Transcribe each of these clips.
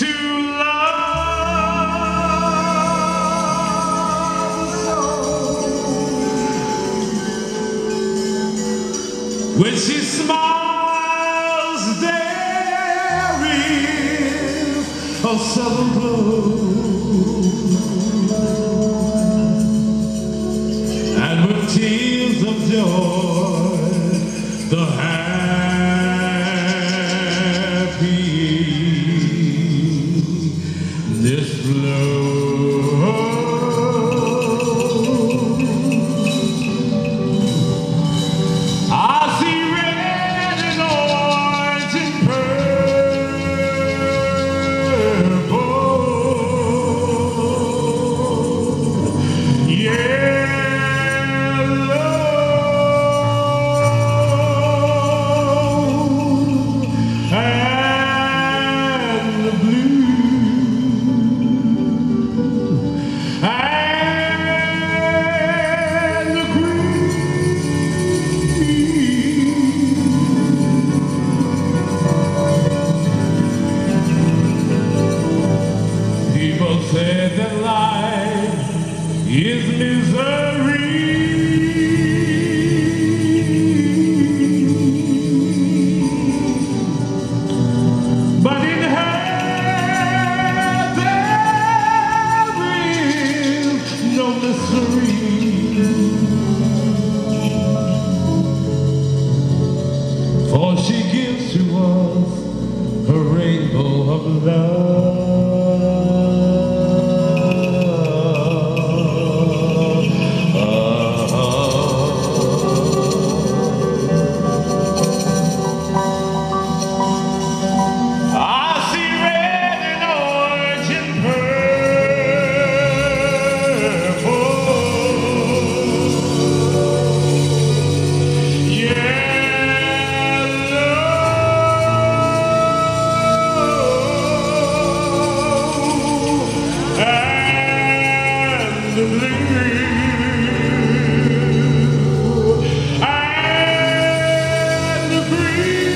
to love. When she smiles, there is a southern glow, and with tears of joy, the happiness flows. I see red and orange and purple, yellow, and blue, and green. People say that life is misery, but in her there is no mystery. For she gives to us a rainbow of love. I see red and orange and purple, and the blue, and the green.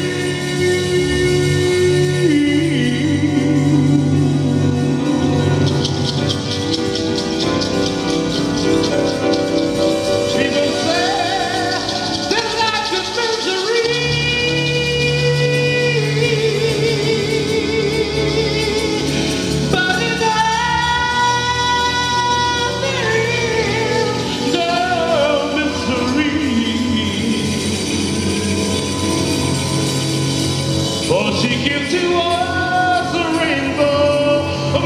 People say that life is misery, but in for she gives to us a rainbow of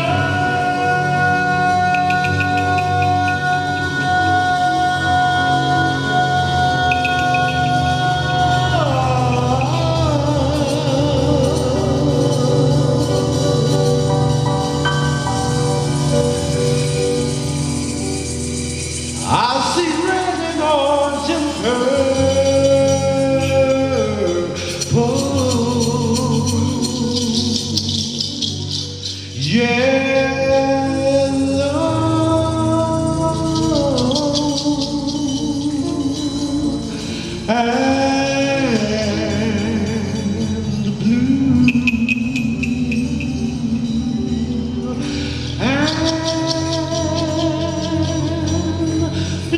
love. I see red and orange and purple, yellow, and blue, and the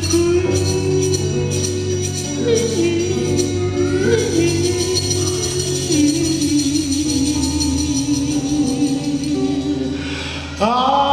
green.